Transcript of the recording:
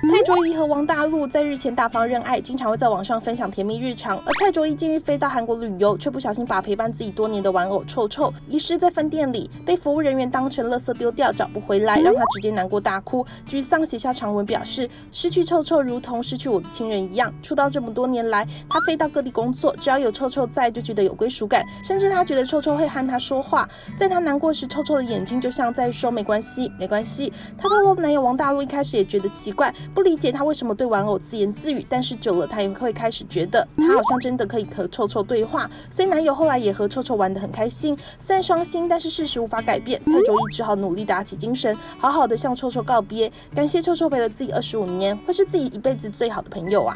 蔡卓宜和王大陆在日前大方认爱，经常会在网上分享甜蜜日常。而蔡卓宜近日飞到韩国旅游，却不小心把陪伴自己多年的玩偶臭臭遗失在饭店里，被服务人员当成垃圾丢掉，找不回来，让他直接难过大哭，沮丧写下长文表示，失去臭臭如同失去我的亲人一样。出道这么多年来，他飞到各地工作，只要有臭臭在，就觉得有归属感，甚至他觉得臭臭会和他说话。在他难过时，臭臭的眼睛就像在说没关系，没关系。他透露，男友王大陆一开始也觉得奇怪，不理解他为什么对玩偶自言自语，但是久了他也会开始觉得他好像真的可以和臭臭对话，所以男友后来也和臭臭玩得很开心。虽然伤心，但是事实无法改变，蔡卓宜只好努力打起精神，好好的向臭臭告别，感谢臭臭陪了自己25年，会是自己一辈子最好的朋友啊。